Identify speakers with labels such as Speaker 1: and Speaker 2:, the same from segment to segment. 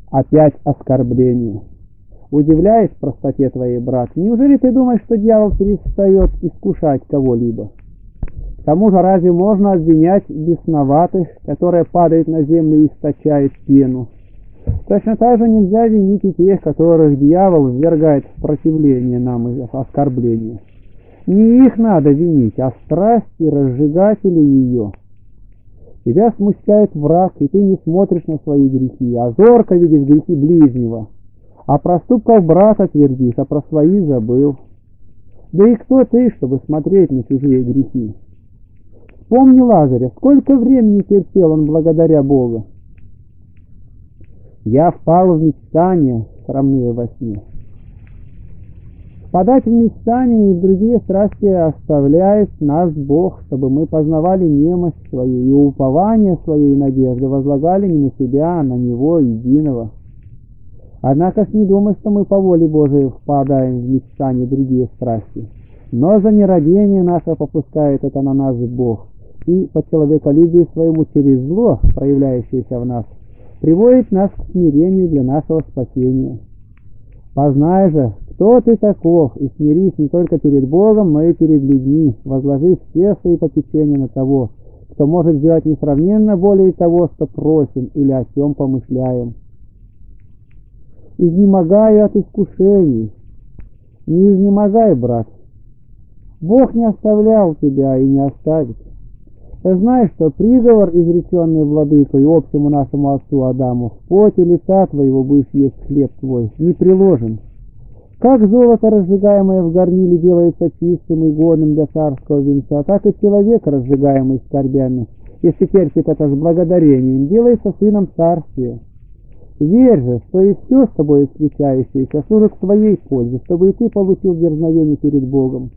Speaker 1: Опять оскорбление. Удивляюсь простоте твоей, брат. Неужели ты думаешь, что дьявол перестает искушать кого-либо? К тому же разве можно обвинять бесноватых, которые падают на землю и источают пену? Точно так же нельзя винить и тех, которых дьявол ввергает в противление нам и оскорбление. Не их надо винить, а страсти разжигатели ее. Тебя смущает враг, и ты не смотришь на свои грехи, а зорко видишь грехи ближнего. О проступках брата твердишь, а про свои забыл. Да и кто ты, чтобы смотреть на чужие грехи? Вспомни Лазаря, сколько времени терпел он благодаря Богу. Я впал в мечтания, срамные во сне. Впадать в мечтания и в другие страсти оставляет нас Бог, чтобы мы познавали немощь свою и упование своей надежды возлагали не на себя, а на Него единого. Однако не думай, что мы по воле Божией впадаем в мечтания и другие страсти. Но за нерадение наше попускает это на нас Бог, и по человеколюбию своему через зло, проявляющееся в нас, приводит нас к смирению для нашего спасения. Познай же, кто ты таков, и смирись не только перед Богом, но и перед людьми, возложив все свои попечения на того, кто может сделать несравненно более того, что просим или о чем помышляем. Изнемогаю от искушений. Не изнемогай, брат. Бог не оставлял тебя и не оставит. Ты знаешь, что приговор, изреченный владыкой общему нашему отцу Адаму, в поте лица твоего будешь есть хлеб твой, не приложен. Как золото, разжигаемое в горниле, делается чистым и годным для царского венца, так и человек, разжигаемый скорбями, если терпит это с благодарением, делается сыном царствия. Верь же, что и все с тобой случающееся служит к твоей пользе, чтобы и ты получил дерзновение перед Богом.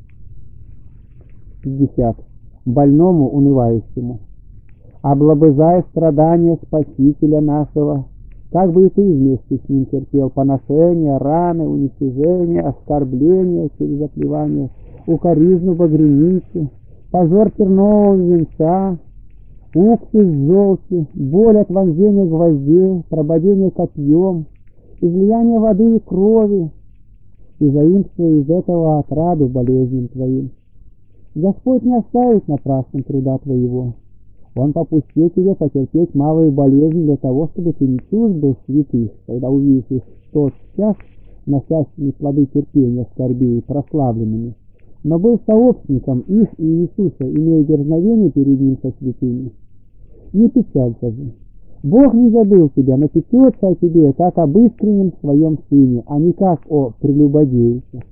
Speaker 1: 50. Больному унывающему. Облобызай страдания Спасителя нашего, как бы и ты вместе с ним терпел поношения, раны, уничижения, оскорбления через оплевание, укоризну багряницы, позор тернового венца, уксус золоти, боль от вонзения гвоздей, прободение копьем, излияние воды и крови, и заимствуя из этого отраду болезням твоим. Господь не оставит напрасным труда твоего. Он попустил тебе потерпеть малые болезни для того, чтобы ты не чужд был святых, когда увидишь их в тот час, носящими плоды терпения, скорбей, прославленными, но был сообщником их и Иисуса, имея дерзновение перед ним со святыми. Не печалься же. Бог не забыл тебя, но печется о тебе, как об искреннем своем сыне, а не как о прелюбодейце.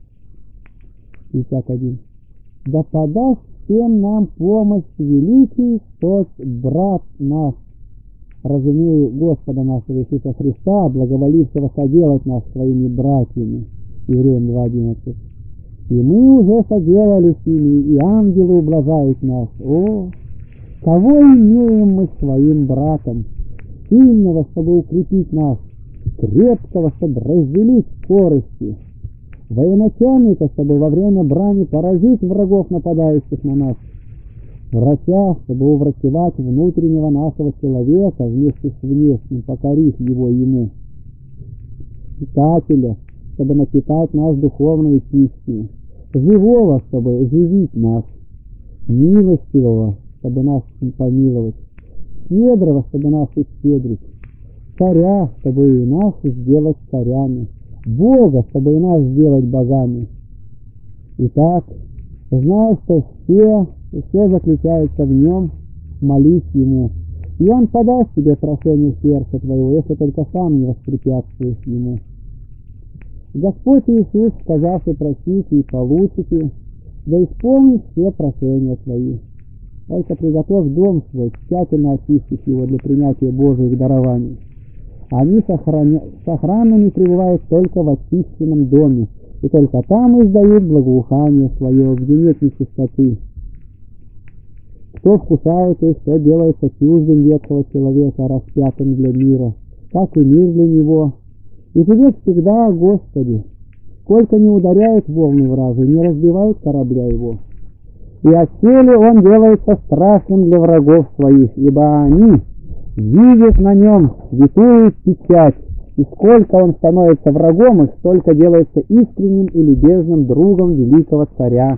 Speaker 1: 51. Да подаст всем нам помощь великий тот брат наш, разумею Господа нашего Иисуса Христа, благоволившего соделать нас своими братьями. Евреям 2:11. И мы уже соделали с ними, и ангелы ублажают нас. О, кого имеем мы своим братом, сильного, чтобы укрепить нас, крепкого, чтобы разделить скорости, военачальника, чтобы во время брани поразить врагов, нападающих на нас, врача, чтобы уврачевать внутреннего нашего человека вместе с внешним, покорив его ему, питателя, чтобы напитать нас духовной пищей, живого, чтобы живить нас, милостивого, чтобы нас помиловать, щедрого, чтобы нас исщедрить, царя, чтобы и нас сделать царями, Бога, чтобы и нас сделать богами. Итак, знай, что все заключается в нем, молись ему, и он подаст тебе прошение сердца твоего, если только сам не воспрепятствуешь ему. Господь Иисус, сказавший просите и получите, да исполнит все прошения твои. Только приготовь дом свой, тщательно очистив его для принятия Божьих дарований. Они сохранными пребывают только в очищенном доме, и только там издают благоухание свое, где нет нечистоты. Кто вкушает и кто делается чуждым ветхого человека, распятым для мира, как и мир для него, и живет всегда о Господе, сколько не ударяет волны вражи, не разбивает корабля его. И отселе он делается страшным для врагов своих, ибо они видят на нем святую печать И сколько он становится врагом их, столько делается искренним и любезным другом великого царя.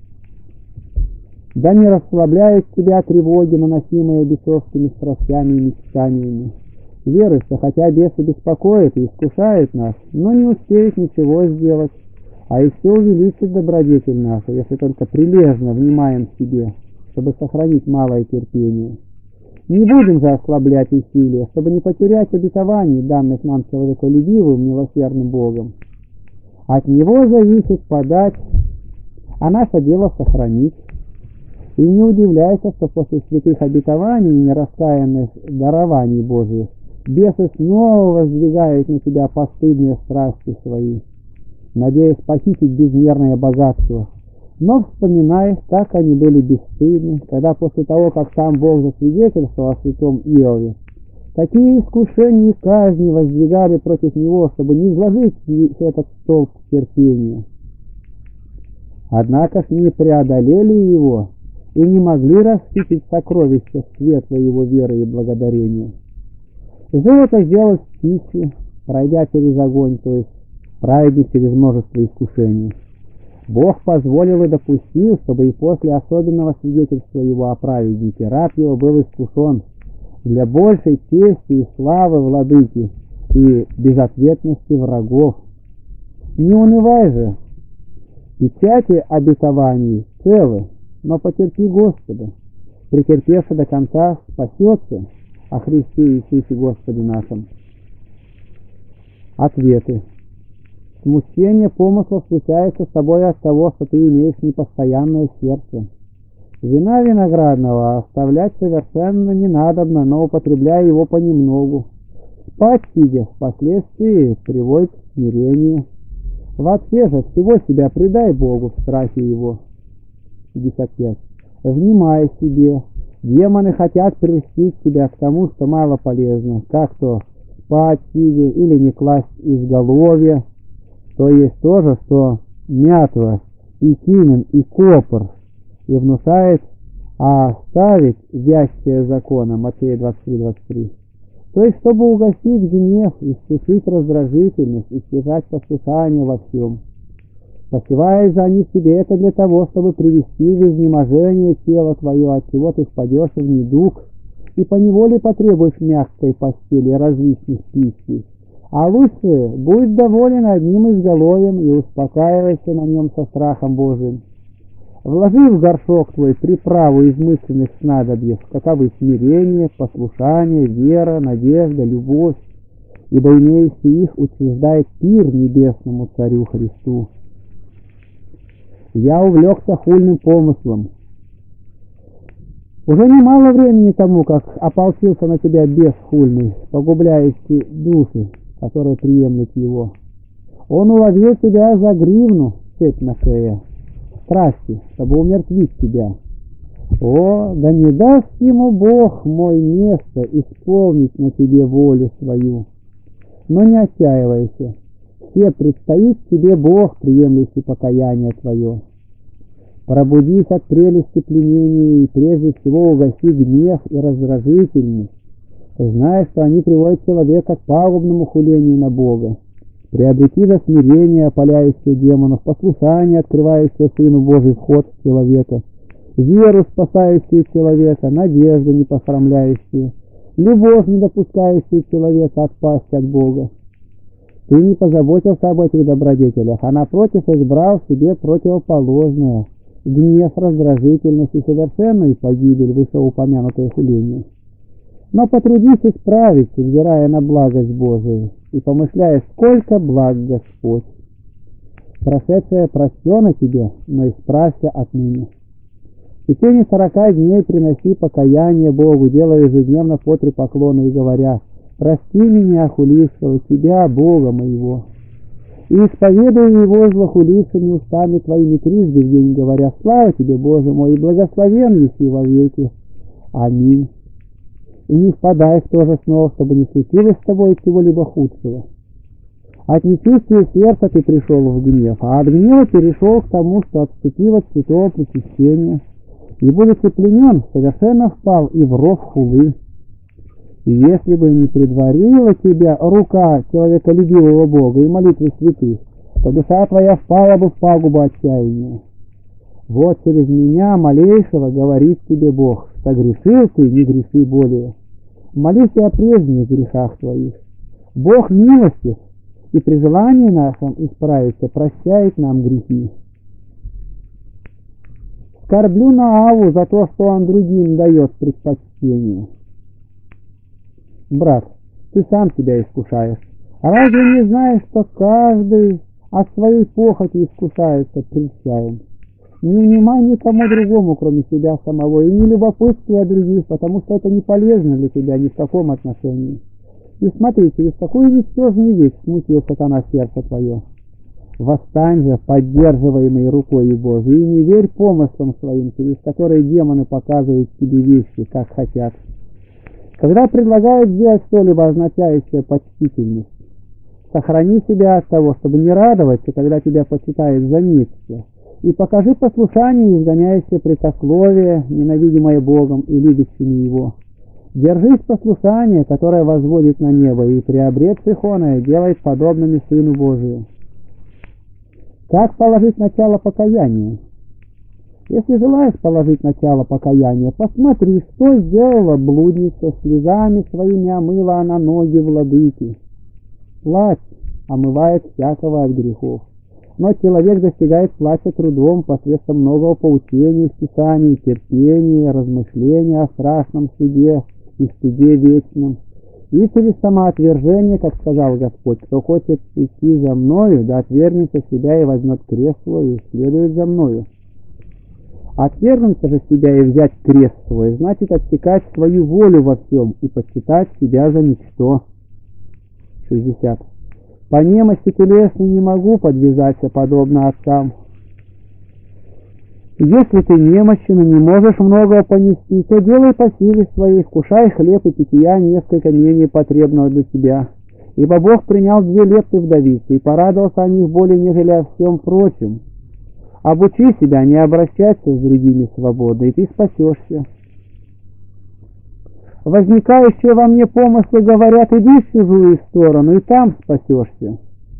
Speaker 1: Да не расслабляют тебя тревоги, наносимые бесовскими страстями и мечтаниями. Веруется, хотя бесы беспокоят и искушают нас, но не успеют ничего сделать, а еще увеличит добродетель нашу, если только прилежно внимаем себе, чтобы сохранить малое терпение. Не будем же ослаблять усилия, чтобы не потерять обетований, данных нам человеколюбивым, милосердным Богом. От Него зависит подать, а наше дело сохранить. И не удивляйся, что после святых обетований и нераскаянных дарований Божьих бесы снова воздвигают на тебя постыдные страсти свои, надеясь похитить безмерное богатство. Но вспоминай, как они были бесстыдны, когда после того, как сам Бог засвидетельствовал о святом Иове, какие искушения и казни воздвигали против него, чтобы не изложить этот столб терпения. Однако ж не преодолели его и не могли расхитить сокровища светла его веры и благодарения. Золото сделалось птицей, пройдя через огонь, то есть праведник через множество искушений. Бог позволил и допустил, чтобы и после особенного свидетельства его о праведнике раб его был искушен для большей чести и славы владыки и безответности врагов. Не унывай же, печати обетований целы, но потерпи Господа, претерпевший до конца спасется о Христе Иисусе Господе нашем. Ответы. Смущение помыслов случается с тобой от того, что ты имеешь непостоянное сердце. Вина виноградного оставлять совершенно не надобно, но употребляя его понемногу. Спать сидя впоследствии приводит к смирению. Вообще же всего себя предай Богу в страхе Его. 55. Внимай себе. Демоны хотят прельстить тебя к тому, что мало полезно, как то спать сидя или не класть изголовья, то есть то же, что мятва, и кимен, и копр, и внушает оставить вящее закона, Матфея 23:23. То есть, чтобы угасить гнев, истушить раздражительность, избежать послушания во всем. Посевая за них себе это для того, чтобы привести в изнеможение тело твое, от чего ты впадешь в недуг, и поневоле потребуешь мягкой постели и различных пищи. А лучше будь доволен одним изголовьем и успокаивайся на нем со страхом Божиим. Вложи в горшок твой приправу измысленных снадобьев, каковы смирение, послушание, вера, надежда, любовь, ибо имеющий их учреждает пир небесному Царю Христу. Я увлекся хульным помыслом. Уже немало времени тому, как ополчился на тебя бес хульный, погубляющий души, которые приемлют его. Он уловил тебя за гривну, цепь на шее, страсти, чтобы умертвить тебя. О, да не даст ему Бог мой место исполнить на тебе волю свою. Но не отчаивайся, все предстоит тебе Бог, приемлющий покаяние твое. Пробудись от прелести пленения и прежде всего угаси гнев и раздражительность, зная, что они приводят человека к пагубному хулению на Бога. Приобрети до смирения, опаляющее демонов, послушание, открывающее Сыну Божий вход в человека, веру, спасающую человека, надежду, не посрамляющую, любовь, не допускающую человека отпасть от Бога. Ты не позаботился об этих добродетелях, а напротив избрал себе противоположное – гнев, раздражительность и совершенную погибель, вышеупомянутое хуление. Но потрудись исправиться, взирая на благость Божию, и помышляя, сколько благ Господь. Прошедшее прощено тебе, но исправься отныне. В течение 40 дней приноси покаяние Богу, делая ежедневно по 3 поклона и говоря: «Прости меня, хулившего тебя, Бога моего». И исповедуя его злохулившими устами твоими трижды в день, говоря: «Слава тебе, Боже мой, и благословен еси во веки. Аминь». И не впадай в то же снова, чтобы не случилось с тобой чего-либо худшего. От нечувствия сердца ты пришел в гнев, а от гнева перешел к тому, что отступил от святого причащения, и, будучи пленен, совершенно впал и в ров хулы. И если бы не предварила тебя рука человеколюбивого Бога и молитвы святых, то душа твоя впала бы в пагубу отчаяния. Вот через меня, малейшего, говорит тебе Бог: согрешил ты, не греши более. Молись о прежних грехах твоих. Бог милостив, и при желании нашем исправиться прощает нам грехи. Скорблю на Аву за то, что он другим дает предпочтение. Брат, ты сам себя искушаешь. А разве не знаешь, что каждый от своей похоти искушается прельщаем? Не внимай никому другому, кроме себя самого, и не любопытствуй о других, потому что это не полезно для тебя ни в каком отношении. И смотри, через какую ничтожную вещь смутил сатана сердце твое. Восстань же, поддерживаемый рукой Божией, и не верь помыслам своим, через которые демоны показывают тебе вещи, как хотят. Когда предлагают сделать что-либо, означающее почтительность, сохрани себя от того, чтобы не радоваться, когда тебя почитают за нечто, и покажи послушание, изгоняющее прикословие, ненавидимое Богом и любящими Его. Держись послушания, которое возводит на небо, и приобретших оное делает подобными Сыну Божию. Как положить начало покаяния? Если желаешь положить начало покаяния, посмотри, что сделала блудница, слезами своими омыла она ноги владыки. Плач омывает всякого от грехов. Но человек достигает плача трудом посредством многого поучения в Писании, терпения, размышления о страшном суде и стыде вечном. И через самоотвержение, как сказал Господь: кто хочет идти за мною, да отвергнется себя и возьмет крест свой, и следует за мною. Отвергнуться же себя и взять крест свой, значит отсекать свою волю во всем и почитать себя за ничто. 60. По немощи телесной не могу подвязаться, подобно отцам. Если ты немощен и не можешь многого понести, то делай по силе своей, вкушай хлеб и питья несколько менее потребного для себя. Ибо Бог принял 2 лепты вдовицы и порадовался о них более, нежели о всем прочем. Обучи себя не обращаться с другими свободно, и ты спасешься. Возникающие во мне помыслы говорят: иди в чужую сторону, и там спасешься.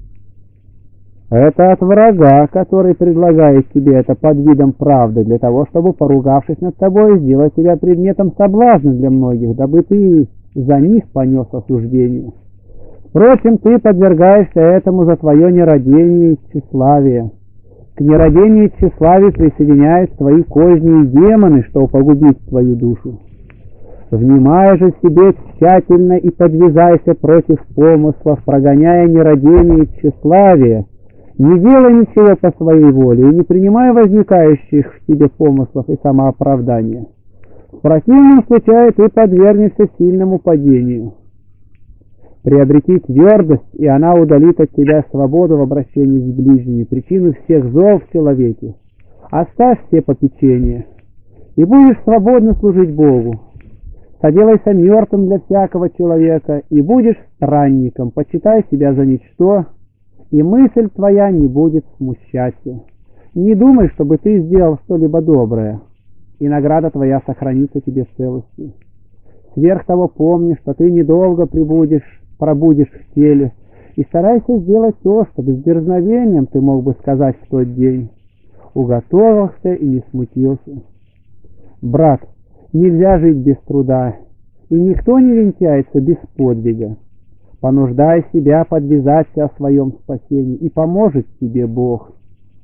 Speaker 1: Это от врага, который предлагает тебе это под видом правды, для того, чтобы, поругавшись над тобой, сделать тебя предметом соблазна для многих, дабы ты за них понес осуждение. Впрочем, ты подвергаешься этому за твое нерадение и тщеславие. К нерадению и тщеславию присоединяют твои козни и демоны, чтобы погубить твою душу. Внимай же себе тщательно и подвязайся против помыслов, прогоняя нерадение и тщеславие. Не делай ничего по своей воле и не принимай возникающих в тебе помыслов и самооправдания. В противном случае ты подвергнешься сильному падению. Приобрети твердость, и она удалит от тебя свободу в обращении с ближними, причину всех зол в человеке. Оставь все попечения, и будешь свободно служить Богу. Соделайся мертвым для всякого человека, и будешь странником, почитай себя за ничто, и мысль твоя не будет смущаться. Не думай, чтобы ты сделал что-либо доброе, и награда твоя сохранится тебе в целости. Сверх того помни, что ты недолго пробудешь в теле, и старайся сделать то, чтобы с дерзновением ты мог бы сказать в тот день: уготовился и не смутился. Брат, нельзя жить без труда, и никто не венчается без подвига. Понуждай себя подвязаться о своем спасении, и поможет тебе Бог,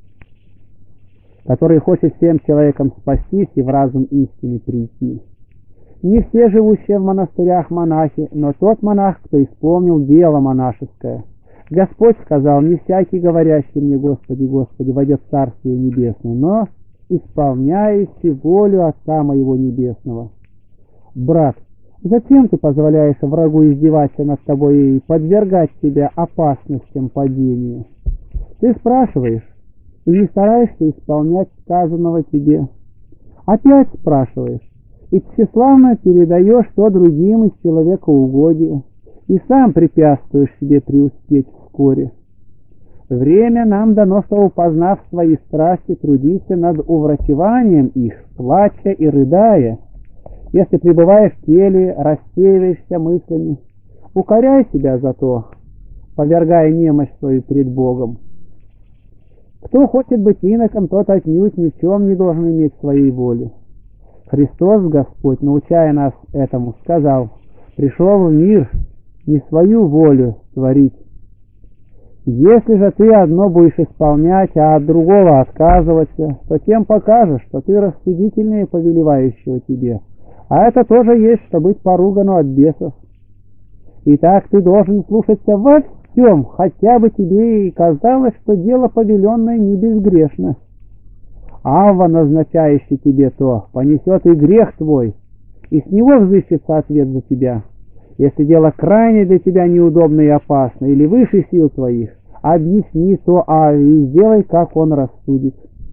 Speaker 1: который хочет всем человекам спастись и в разум истины прийти. Не все живущие в монастырях монахи, но тот монах, кто исполнил дело монашеское. Господь сказал: не всякий, говорящий мне Господи, Господи, войдет в Царствие Небесное, но исполняющий волю Отца Моего Небесного. Брат, зачем ты позволяешь врагу издеваться над тобой и подвергать тебя опасностям падения? Ты спрашиваешь и не стараешься исполнять сказанного тебе. Опять спрашиваешь и тщеславно передаешь то другим из человекоугодия, и сам препятствуешь себе преуспеть вскоре. Время нам дано, чтобы, познав свои страсти, трудиться над уврачеванием их, плача и рыдая, Если пребываешь в теле, рассеиваешься мыслями, укоряй себя за то, повергая немощь свою перед Богом. Кто хочет быть иноком, тот отнюдь ни в чем не должен иметь своей воли. Христос, Господь, научая нас этому, сказал: «Пришел в мир не свою волю творить». Если же ты одно будешь исполнять, а от другого отказываться, то тем покажешь, что ты рассудительнее повелевающего тебе. А это тоже есть, что быть поругану от бесов. Итак, ты должен слушаться во всем, хотя бы тебе и казалось, что дело повеленное не безгрешно. Авва, назначающий тебе то, понесет и грех твой, и с него взыщется ответ за тебя. Если дело крайне для тебя неудобно и опасно, или выше сил твоих, объясни то Аве и сделай, как он рассудит.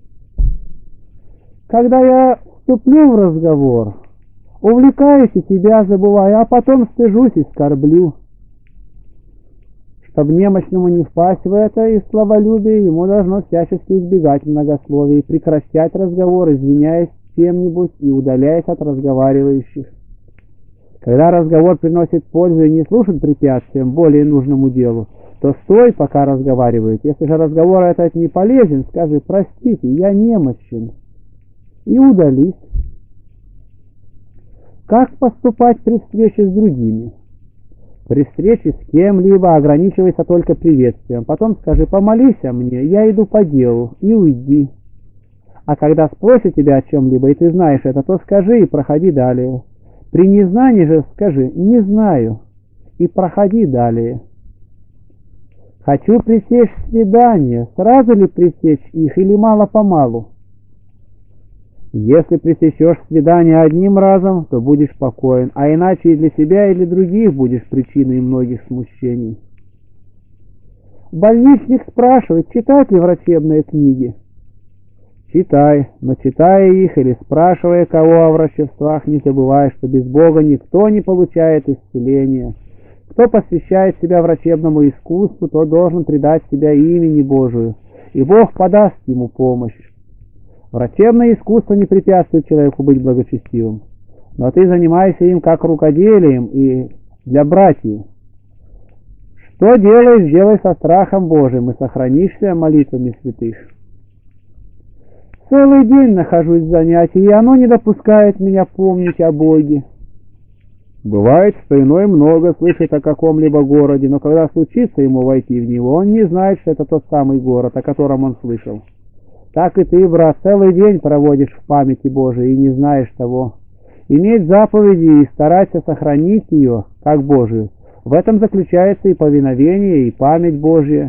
Speaker 1: Когда я вступлю в разговор, увлекаюсь и тебя забываю, а потом стыжусь и скорблю. Чтобы немощному не впасть в это и словолюбие, ему должно всячески избегать многословия и прекращать разговор, извиняясь чем-нибудь и удаляясь от разговаривающих. Когда разговор приносит пользу и не служит препятствием более нужному делу, то стой, пока разговаривают. Если же разговор этот не полезен, скажи: «Простите, я немощен», и удались. Как поступать при встрече с другими? При встрече с кем-либо ограничивайся только приветствием. Потом скажи: «Помолись о мне, я иду по делу», и уйди. А когда спросят тебя о чем-либо, и ты знаешь это, то скажи и проходи далее. При незнании же скажи: «Не знаю», и проходи далее. Хочу пресечь свидания, сразу ли пресечь их или мало-помалу? Если пресечешь свидание одним разом, то будешь спокоен, а иначе и для себя, и для других будешь причиной многих смущений. Больничник спрашивает, читать ли врачебные книги. Читай, но читая их или спрашивая кого о врачевствах, не забывай, что без Бога никто не получает исцеления. Кто посвящает себя врачебному искусству, тот должен предать себя имени Божию, и Бог подаст ему помощь. Врачебное искусство не препятствует человеку быть благочестивым, но ты занимаешься им как рукоделием и для братьев. Что делаешь, делай со страхом Божиим, и сохранишься молитвами святых. Целый день нахожусь в занятии, и оно не допускает меня помнить о Боге. Бывает, что иной много слышит о каком-либо городе, но когда случится ему войти в него, он не знает, что это тот самый город, о котором он слышал. Так и ты, брат, целый день проводишь в памяти Божией и не знаешь того. Иметь заповеди и стараться сохранить ее, как Божию, в этом заключается и повиновение, и память Божья.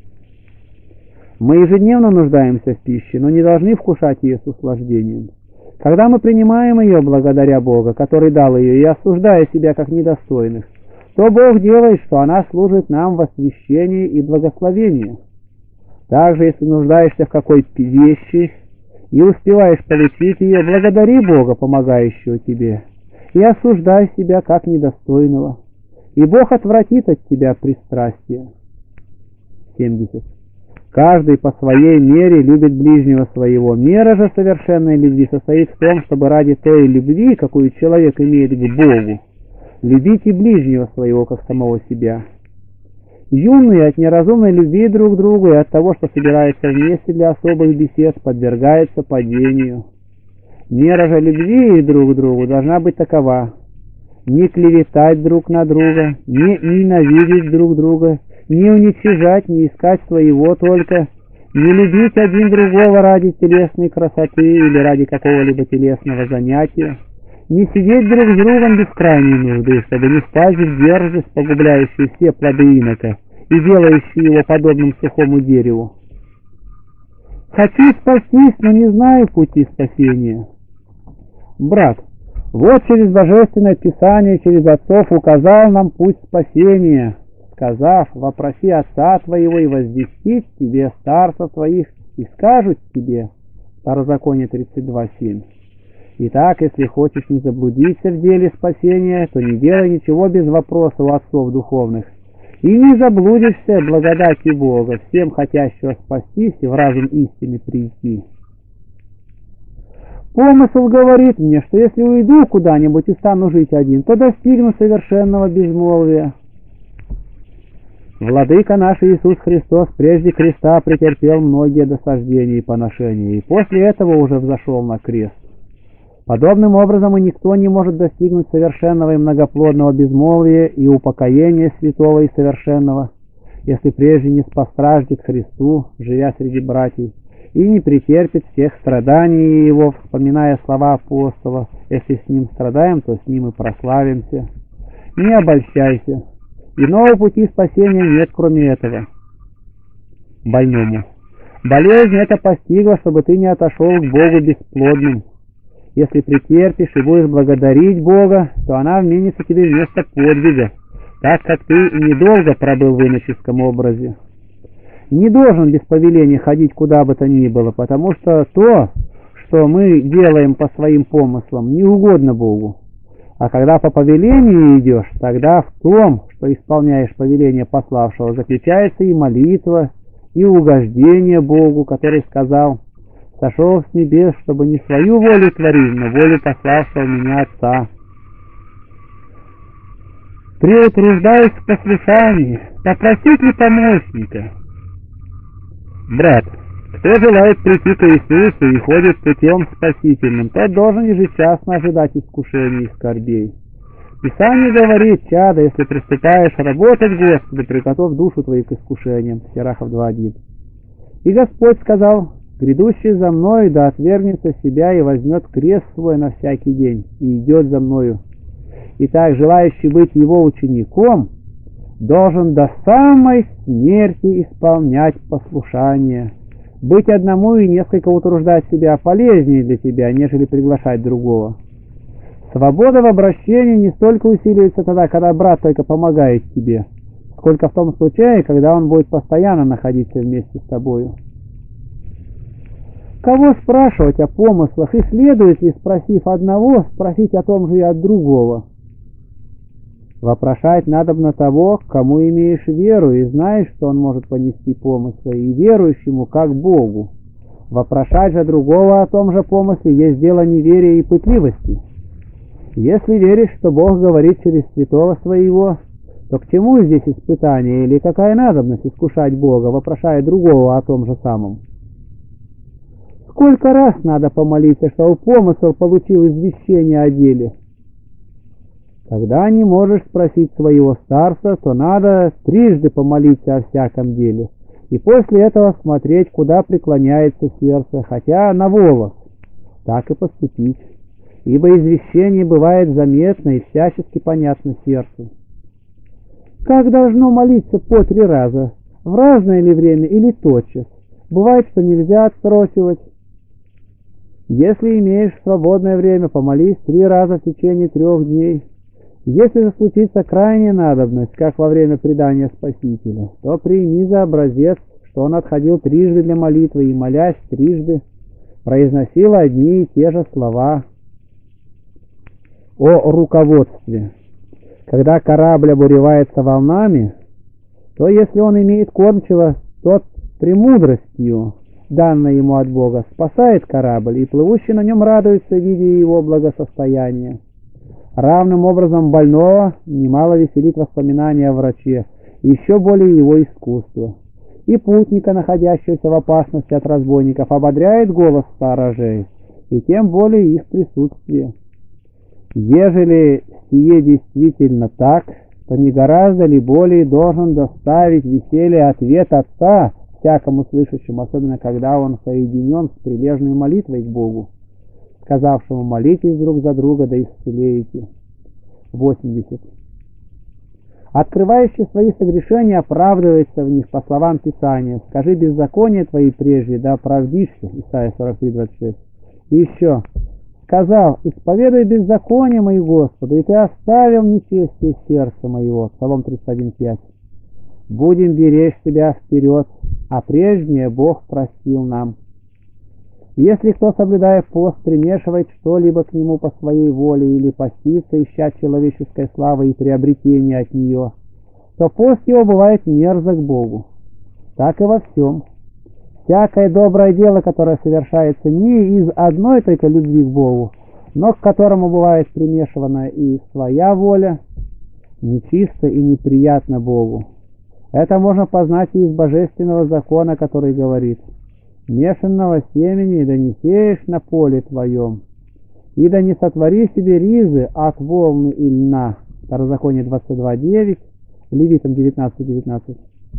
Speaker 1: Мы ежедневно нуждаемся в пище, но не должны вкушать ее с услаждением. Когда мы принимаем ее благодаря Бога, который дал ее, и осуждая себя как недостойных, то Бог делает, что она служит нам в освящении и благословении. Также, если нуждаешься в какой-то вещи и успеваешь получить ее, благодари Бога, помогающего тебе, и осуждай себя как недостойного, и Бог отвратит от тебя пристрастие. 70. Каждый по своей мере любит ближнего своего. Мера же совершенной любви состоит в том, чтобы ради той любви, какую человек имеет к Богу, любить и ближнего своего, как самого себя. Юные от неразумной любви друг к другу и от того, что собираются вместе для особых бесед, подвергаются падению. Мера же любви друг к другу должна быть такова: не клеветать друг на друга, не ненавидеть друг друга, не уничижать, не искать своего только, не любить один другого ради телесной красоты или ради какого-либо телесного занятия, не сидеть друг с другом без крайней нужды, чтобы не впасть в дерзость, погубляющую все плоды инока и делающую его подобным сухому дереву. Хочу спастись, но не знаю пути спасения. Брат, вот через Божественное Писание, через отцов указал нам путь спасения, сказав: «Вопроси отца твоего и возвестит тебе старцев твоих, и скажут тебе». Второзаконие 32:7. Итак, если хочешь не заблудиться в деле спасения, то не делай ничего без вопроса у отцов духовных, и не заблудишься благодати Бога, всем хотящего спастись и в разум истины прийти. Помысл говорит мне, что если уйду куда-нибудь и стану жить один, то достигну совершенного безмолвия. Владыка наш Иисус Христос прежде креста претерпел многие досаждения и поношения, и после этого уже взошел на крест. Подобным образом и никто не может достигнуть совершенного и многоплодного безмолвия и упокоения святого и совершенного, если прежде не спостраждет Христу, живя среди братьев, и не претерпит всех страданий его, вспоминая слова апостола: «Если с ним страдаем, то с ним и прославимся». Не обольщайся. Иного пути спасения нет, кроме этого. Больному. Болезнь эта постигла, чтобы ты не отошел к Богу бесплодным. Если претерпишь и будешь благодарить Бога, то она вменится тебе вместо подвига, так как ты недолго пробыл в иноческом образе. Не должен без повеления ходить куда бы то ни было, потому что то, что мы делаем по своим помыслам, не угодно Богу. А когда по повелению идешь, тогда в том, что исполняешь повеление пославшего, заключается и молитва, и угождение Богу, который сказал: «Сошел с небес, чтобы не свою волю творить, но волю пославшего меня Отца». Преутруждаюсь в послушании, попросить ли помощника? Брат, кто желает прийти к Иисусу и ходит путем спасительным, тот должен ежечасно ожидать искушений и скорбей. Писание говорит: чадо, если приступаешь работать Господу, приготовь душу твою к искушениям. Сирахов 2:1. И Господь сказал: грядущий за мною да отвергнется себя и возьмет крест свой на всякий день, и идет за мною. Итак, желающий быть его учеником должен до самой смерти исполнять послушание. Быть одному и несколько утруждать себя полезнее для тебя, нежели приглашать другого. Свобода в обращении не столько усиливается тогда, когда брат только помогает тебе, сколько в том случае, когда он будет постоянно находиться вместе с тобою. Кого спрашивать о помыслах, и следует ли, спросив одного, спросить о том же и от другого? Вопрошать надобно того, к кому имеешь веру, и знаешь, что он может понести помыслы, и верующему, как Богу. Вопрошать же другого о том же помысле есть дело неверия и пытливости. Если веришь, что Бог говорит через святого своего, то к чему здесь испытание, или какая надобность искушать Бога, вопрошая другого о том же самом? Сколько раз надо помолиться, чтобы помысл получил извещение о деле? Когда не можешь спросить своего старца, то надо трижды помолиться о всяком деле, и после этого смотреть, куда преклоняется сердце, хотя на волос. Так и поступить, ибо извещение бывает заметно и всячески понятно сердцу. Как должно молиться по 3 раза? В разное ли время или тотчас? Бывает, что нельзя отсрочивать. Если имеешь свободное время, помолись 3 раза в течение 3 дней. Если же случится крайняя надобность, как во время предания Спасителя, то прими за образец, что он отходил трижды для молитвы и, молясь трижды, произносил одни и те же слова. О руководстве. Когда корабль обуревается волнами, то если он имеет кормчего, тот премудростью, данной ему от Бога, спасает корабль, и плывущий на нем радуется, видя его благосостояние. Равным образом больного немало веселит воспоминания о враче, и еще более его искусство. И путника, находящегося в опасности от разбойников, ободряет голос сторожей, и тем более их присутствие. Ежели сие действительно так, то не гораздо ли более должен доставить веселье ответ Отца всякому слышащему, особенно когда он соединен с прилежной молитвой к Богу, сказавшему: молитесь друг за друга, да исцелеете. 80. Открывающий свои согрешения оправдывается в них по словам Писания: скажи беззаконие твои прежде, да оправдишься. Исайя 43:26. И еще: сказал: исповедуй беззаконие мои Господу, и ты оставил нечестие сердца моего. Псалом 31:5. Будем беречь себя вперед, а прежнее Бог простил нам. Если кто, соблюдая пост, примешивает что-либо к нему по своей воле или постится, ища человеческой славы и приобретения от нее, то пост его бывает мерзок Богу. Так и во всем. всякое доброе дело, которое совершается не из одной только любви к Богу, но к которому бывает примешивана и своя воля, нечисто и неприятно Богу. Это можно познать и из божественного закона, который говорит: «Мешанного семени да не сеешь на поле твоем, и да не сотвори себе ризы от волны и льна». Второзаконие 22:9, Левитам 19:19.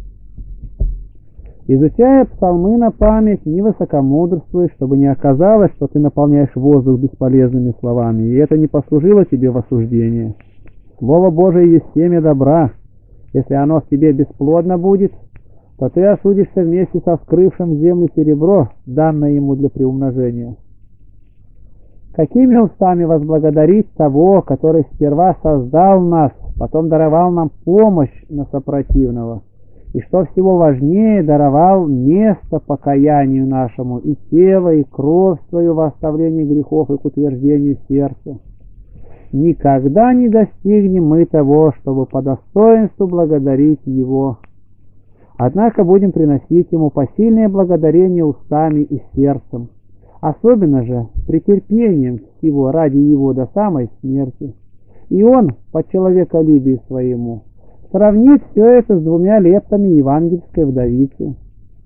Speaker 1: Изучая псалмы на память, не высокомудрствуй, чтобы не оказалось, что ты наполняешь воздух бесполезными словами, и это не послужило тебе в осуждение. Слово Божие есть семя добра. Если оно в тебе бесплодно будет, то ты осудишься вместе со вскрывшим в землю серебро, данное ему для приумножения. Какими устами возблагодарить того, который сперва создал нас, потом даровал нам помощь на сопротивного, и, что всего важнее, даровал место покаянию нашему, и тело, и кровь свою во оставлении грехов и к утверждению сердца. Никогда не достигнем мы того, чтобы по достоинству благодарить Его. Однако будем приносить Ему посильное благодарение устами и сердцем, особенно же претерпением всего ради Его до самой смерти. И Он, по человеколюбию своему, сравнит все это с 2 лептами евангельской вдовицы.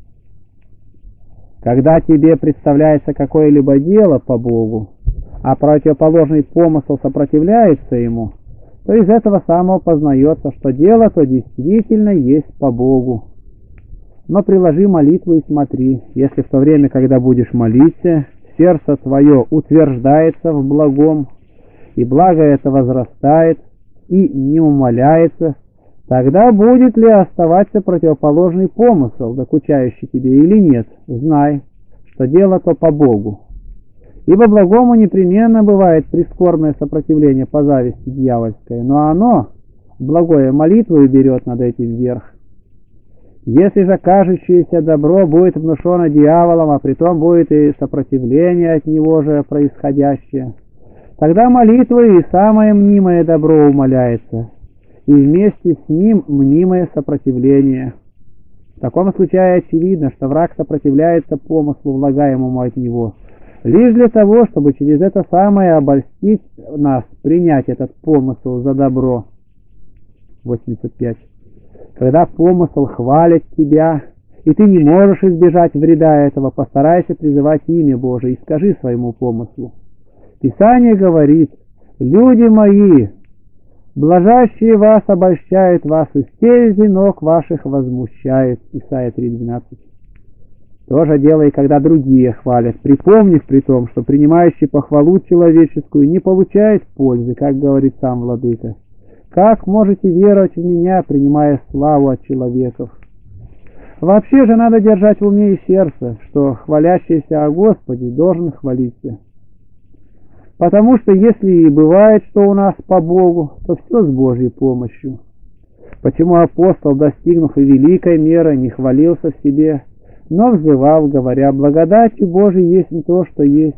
Speaker 1: Когда тебе представляется какое-либо дело по Богу, а противоположный помысл сопротивляется ему, то из этого самого познается, что дело то действительно есть по Богу. Но приложи молитву и смотри, если в то время, когда будешь молиться, сердце твое утверждается в благом, и благо это возрастает и не умаляется, тогда будет ли оставаться противоположный помысл, докучающий тебе или нет, знай, что дело то по Богу. Ибо благому непременно бывает прискорбное сопротивление по зависти дьявольской, но оно, благое, молитву берет над этим верх. Если же кажущееся добро будет внушено дьяволом, а притом будет и сопротивление от него же происходящее, тогда молитва и самое мнимое добро умаляется, и вместе с ним мнимое сопротивление. В таком случае очевидно, что враг сопротивляется помыслу, влагаемому от него, лишь для того, чтобы через это самое обольстить нас, принять этот помысл за добро. 85. Когда помысл хвалит тебя, и ты не можешь избежать вреда этого, постарайся призывать имя Божие и скажи своему помыслу: Писание говорит: «Люди мои, блажащие вас обольщают вас, и стези ног ваших возмущают». Исайя 3:12. То же дело и когда другие хвалят, припомнив при том, что принимающий похвалу человеческую не получает пользы, как говорит сам Владыка. Как можете веровать в меня, принимая славу от человеков? Вообще же надо держать в уме и сердце, что хвалящийся о Господе должен хвалиться. Потому что если и бывает, что у нас по Богу, то все с Божьей помощью. Почему апостол, достигнув и великой меры, не хвалился в себе, но взывал, говоря: «Благодатью Божией есть не то, что есть».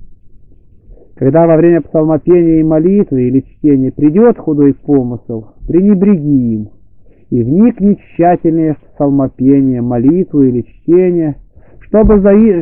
Speaker 1: Когда во время псалмопения и молитвы или чтения придет худой помысл, пренебреги им, и вникни тщательнее в псалмопение, молитву или чтение, чтобы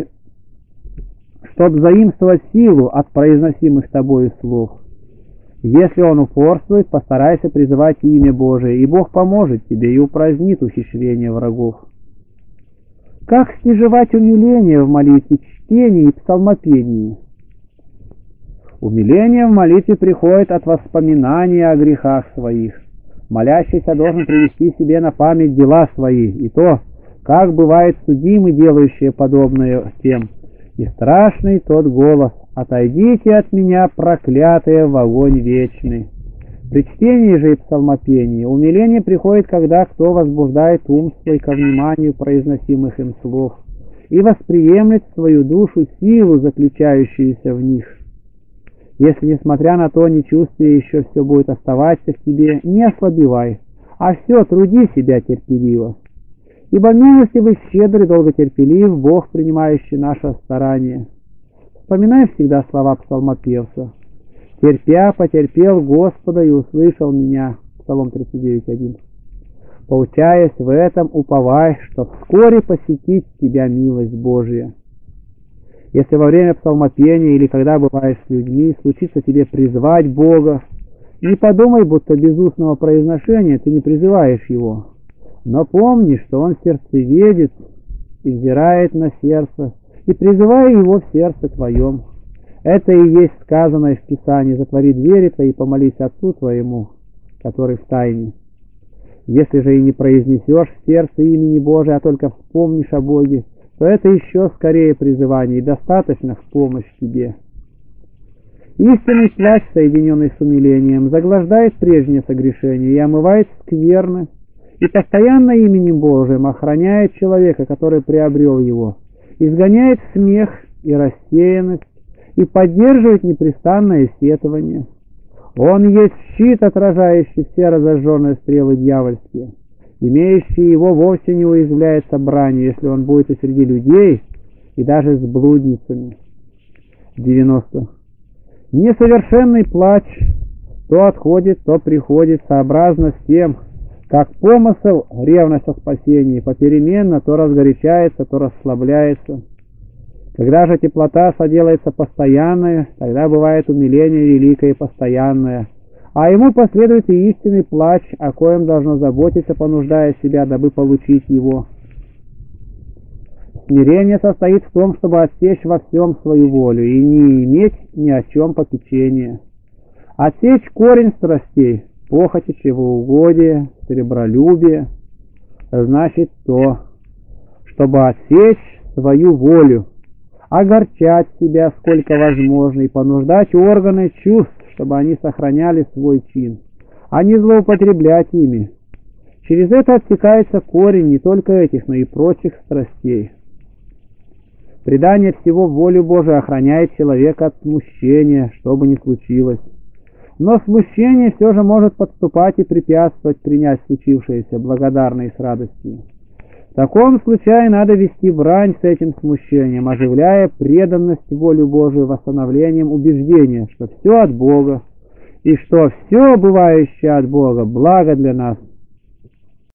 Speaker 1: заимствовать силу от произносимых тобою слов. Если он упорствует, постарайся призывать имя Божие, и Бог поможет тебе и упразднит ухищрения врагов. Как стяжевать умиление в молитве, чтении и псалмопении? Умиление в молитве приходит от воспоминания о грехах своих. Молящийся должен привести себе на память дела свои, и то, как бывает судимы, делающие подобное тем. И страшный тот голос: «Отойдите от меня, проклятые, в огонь вечный». При чтении же и псалмопении умиление приходит, когда кто возбуждает ум свой ко вниманию произносимых им слов и восприемлет в свою душу силу, заключающуюся в них. Если, несмотря на то, нечувствие еще все будет оставаться в тебе, не ослабевай, а все труди себя терпеливо. Ибо милостивый, щедрый, долготерпелив Бог, принимающий наше старание. Вспоминай всегда слова псалмопевца: «Терпя, потерпел Господа и услышал меня». Псалом 39:1. Поучаясь в этом, уповай, что вскоре посетит тебя милость Божия. Если во время псалмопения или когда бываешь с людьми, случится тебе призвать Бога, не подумай, будто без устного произношения ты не призываешь Его, но помни, что Он сердцеведец и взирает на сердце, и призывай Его в сердце твоем. Это и есть сказанное в Писании: «Затвори двери твои и помолись Отцу твоему, который в тайне». Если же и не произнесешь в сердце имени Божия, а только вспомнишь о Боге, то это еще скорее призывание, и достаточно в помощь тебе. Истинный плач, соединенный с умилением, заглаждает прежнее согрешение и омывает скверны, и постоянно именем Божиим охраняет человека, который приобрел его, изгоняет смех и рассеянность, и поддерживает непрестанное сетование. Он есть щит, отражающий все разожженные стрелы дьявольские. Имеющий его вовсе не уязвляется бранью, если он будет и среди людей, и даже с блудницами. 90. Несовершенный плач то отходит, то приходит, сообразно с тем, как помысл, ревность о спасении, попеременно то разгорячается, то расслабляется. Когда же теплота соделается постоянной, тогда бывает умиление великое и постоянное, а ему последует и истинный плач, о коем должно заботиться, понуждая себя, дабы получить его. Смирение состоит в том, чтобы отсечь во всем свою волю и не иметь ни о чем попечения. Отсечь корень страстей, похоти, чревоугодия, сребролюбия, значит то, чтобы отсечь свою волю, огорчать себя сколько возможно и понуждать органы чувств, чтобы они сохраняли свой чин, а не злоупотреблять ими. Через это отсекается корень не только этих, но и прочих страстей. Предание всего в волю Божию охраняет человека от смущения, что бы ни случилось. Но смущение все же может подступать и препятствовать принять случившееся благодарно и с радостью. В таком случае надо вести брань с этим смущением, оживляя преданность воле Божию восстановлением убеждения, что все от Бога, и что все, бывающее от Бога, благо для нас,